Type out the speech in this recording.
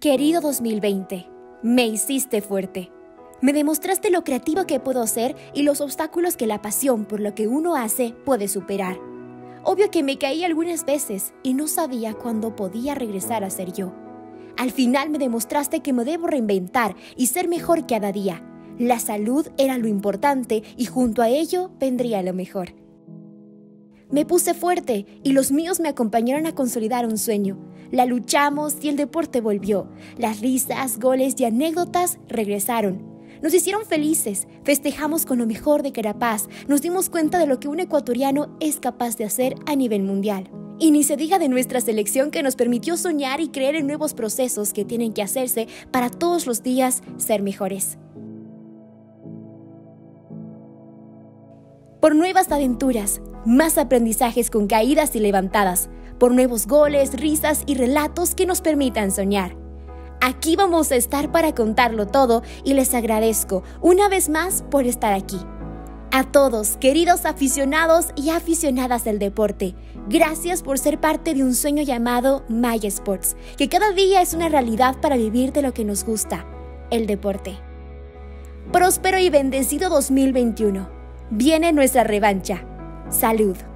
Querido 2020, me hiciste fuerte. Me demostraste lo creativo que puedo ser y los obstáculos que la pasión por lo que uno hace puede superar. Obvio que me caí algunas veces y no sabía cuándo podía regresar a ser yo. Al final me demostraste que me debo reinventar y ser mejor cada día. La salud era lo importante y junto a ello vendría lo mejor. Me puse fuerte y los míos me acompañaron a consolidar un sueño. La luchamos y el deporte volvió. Las risas, goles y anécdotas regresaron. Nos hicieron felices, festejamos con lo mejor de Carapaz, nos dimos cuenta de lo que un ecuatoriano es capaz de hacer a nivel mundial. Y ni se diga de nuestra selección que nos permitió soñar y creer en nuevos procesos que tienen que hacerse para todos los días ser mejores. Por nuevas aventuras, más aprendizajes con caídas y levantadas, por nuevos goles, risas y relatos que nos permitan soñar. Aquí vamos a estar para contarlo todo y les agradezco una vez más por estar aquí. A todos, queridos aficionados y aficionadas del deporte, gracias por ser parte de un sueño llamado Maya Sports, que cada día es una realidad para vivir de lo que nos gusta, el deporte. Próspero y bendecido 2021. Viene nuestra revancha. Salud.